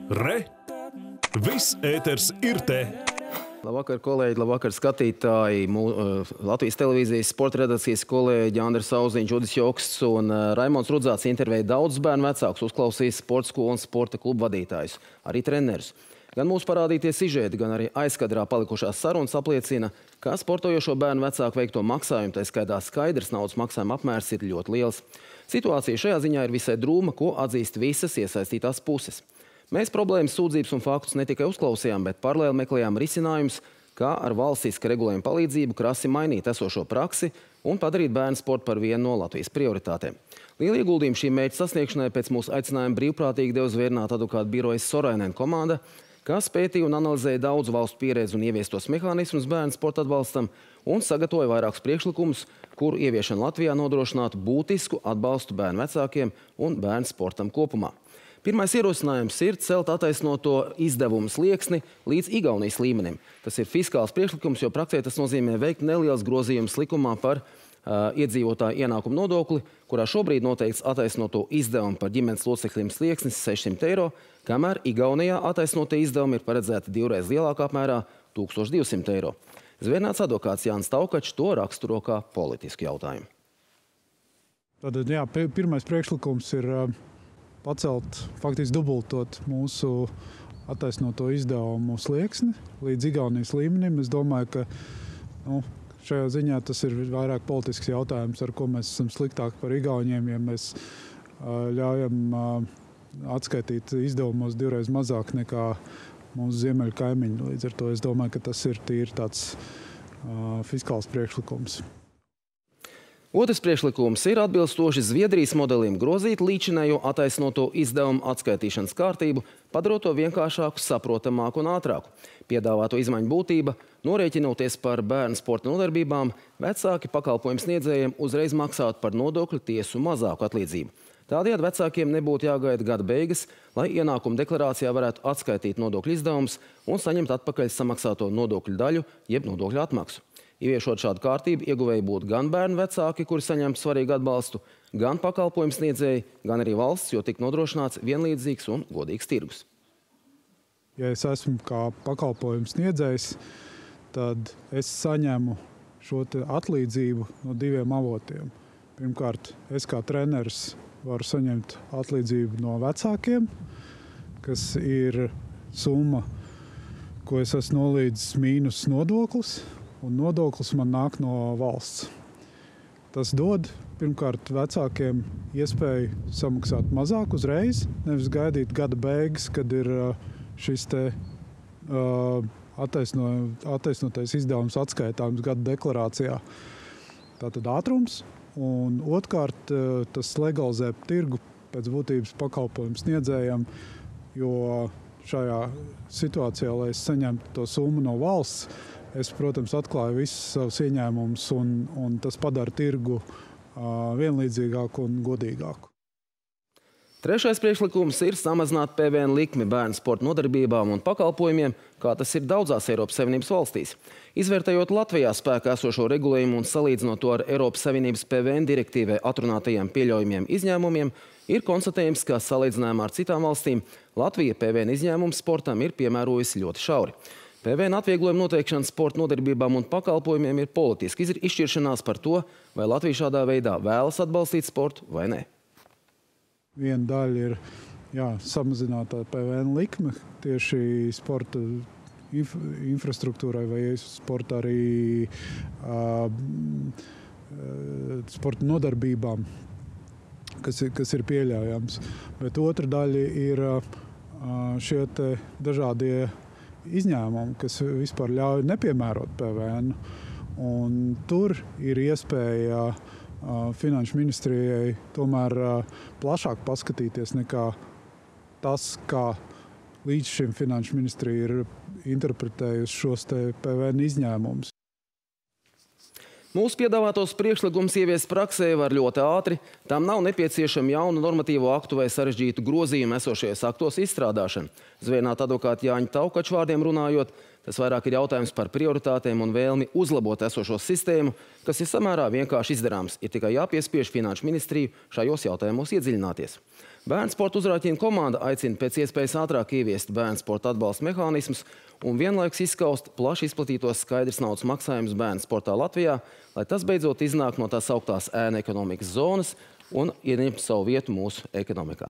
Re! Viss ēters ir te! Labvakar, kolēģi, labvakar, skatītāji. Latvijas televīzijas sporta redakcijas kolēģi Andris Auziņš, Udis Joksts un Raimonds Rudzāts intervēja daudzus bērnu vecākus, uzklausīs sporta skolu un sporta klubu vadītājus, arī trenerus. Gan mūsu parādītie sižeti, gan arī aizkadrā palikušās sarunas apliecina, ka sportojošo bērnu vecāku veikto maksājumu, tā skaitā skaidrs naudas maksājuma apmērs ir ļoti liels. Situācija šajā ziņā ir visai drūma, ko atzīst visas iesaistītās puses. Mēs problēmas, sūdzības un faktus ne tikai uzklausījām, bet paralēli meklējām risinājumus, kā ar valstiska regulējuma palīdzību krasi mainīt esošo praksi un padarīt bērnu sportu par vienu no Latvijas prioritātēm. Lielu ieguldījumu šī mērķa sasniegšanai pēc mūsu aicinājuma brīvprātīgi deva Zvērinātu advokātu birojas Sorainen komanda, kas pētīja un analizēja daudzu valstu pieredzi un ieviestos mehānismus bērnu sporta atbalstam un sagatavoja vairākus priekšlikumus, kuru ieviešana Latvijā nodrošinātu būtisku atbalstu bērnu vecākiem un bērnu sportam kopumā. Pirmais ierosinājums ir celt attaisnoto izdevumu slieksni līdz Igaunijas līmenim. Tas ir fiskāls priekšlikums, jo praksē tas nozīmē veikt neliels grozījums likumā par iedzīvotāju ienākumu nodokli, kurā šobrīd noteikts attaisnoto izdevumu par ģimenes locekļiem slieksnis 600 eiro, kamēr Igaunijā attaisnotie izdevumi ir paredzēti divreiz lielākā apmērā 1200 eiro. Zvērināts advokāts Jānis Taukačs to raksturo kā politisku jautājumu. Tātad, jā, pirmais priekšlikums ir pacelt, faktiski dubultot mūsu attaisnoto izdevumu slieksni līdz Igaunijas līmenim. Es domāju, ka šajā ziņā tas ir vairāk politisks jautājums, ar ko mēs esam sliktāki par Igauniem, ja mēs ļaujam atskaitīt izdevumos divreiz mazāk nekā mūsu ziemeļu kaimiņi. Līdz ar to es domāju, ka tas ir tīri tāds fiskāls priekšlikums. Otrs priekšlikums ir atbilstoši Zviedrijas modelim grozīt līdzinējo attaisnoto izdevumu atskaitīšanas kārtību, padarot to vienkāršāku, saprotamāku un ātrāku. Piedāvāto izmaiņu būtība, norēķinoties par bērnu sporta nodarbībām, vecāki pakalpojumu sniedzējiem uzreiz maksātu par nodokļu tiesu mazāku atlīdzību. Tādējādi vecākiem nebūtu jāgaida gada beigas, lai ienākuma deklarācijā varētu atskaitīt nodokļu izdevumus un saņemt atpakaļ samaksāto nodokļu daļu, jeb nodokļu atmaksu. Ieviešot šādu kārtību, ieguvēji būtu gan bērnu vecāki, kuri saņemtu svarīgu atbalstu, gan pakalpojumu sniedzēji, gan arī valsts, jo tik nodrošināts vienlīdzīgs un godīgs tirgus. Ja es esmu kā pakalpojumu sniedzējs, tad es saņemu šo atlīdzību no diviem avotiem. Pirmkārt, es kā treneris varu saņemt atlīdzību no vecākiem, kas ir summa, ko es esmu nolīdzis mīnus nodoklis, un nodoklis man nāk no valsts. Tas dod, pirmkārt, vecākiem iespēju samaksāt mazāk uzreiz, nevis gaidīt gada beigas, kad ir šis attaisnotais izdevums atskaitāms gada deklarācijā. Tātad ātrums, un otrkārt, tas legalizē tirgu pēc būtības pakalpojumu sniedzējiem, jo šajā situācijā, lai es saņemtu to summu no valsts, es, protams, atklāju visus savus ieņēmumus, un tas padara tirgu vienlīdzīgāku un godīgāku. Trešais priekšlikums ir samazināt PVN likmi bērnu sporta nodarbībām un pakalpojumiem, kā tas ir daudzās Eiropas Savienības valstīs. Izvērtējot Latvijā spēkā esošo regulējumu un salīdzinot to ar Eiropas Savienības PVN direktīvai atrunātajiem pieļaujamiem izņēmumiem, ir konstatējums, ka salīdzinājumā ar citām valstīm Latvija PVN izņēmumu sportam ir piemērojusi ļoti šauri. PVN atvieglojuma noteikšana sporta nodarbībām un pakalpojumiem ir politiski izšķiršanās par to, vai Latvija šādā veidā vēlas atbalstīt sportu vai nē. Viena daļa ir samazinātā PVN likme tieši sporta infrastruktūrai vai sporta arī sporta nodarbībām, kas ir pieļaujams. Bet otra daļa ir šie dažādie izņēmumi, kas vispār ļauj nepiemērot PVN. Un tur ir iespēja Finanšu ministrijai tomēr plašāk paskatīties nekā tas, kā līdz šim Finanšu ministrija ir interpretējusi šos PVN izņēmumus. Mūsu piedāvātos priekšlikums ieviest praksē var ļoti ātri. Tam nav nepieciešama jauna normatīvo aktu vai sarežģītu grozījumu esošajos aktos izstrādāšana. Zvērinātu advokātu Jāņa Taukača vārdiem runājot, Tas vairāk ir jautājums par prioritātēm un vēlmi uzlabot esošo sistēmu, kas ir samērā vienkārši izdarāms. Ir tikai jāpiespiež Finanšu ministriju šajos jautājumos iedziļināties. Bērnsporta uzrauķīna komanda aicina pēc iespējas ātrāk ieviest bērnsporta atbalsta mehānismus un vienlaikus izskaust plaši izplatītos skaidrs naudas maksājumus bērnsportā Latvijā, lai tas beidzot iznāk no tās augtās ēna ekonomikas zonas un ieņemtu savu vietu mūsu ekonomikā.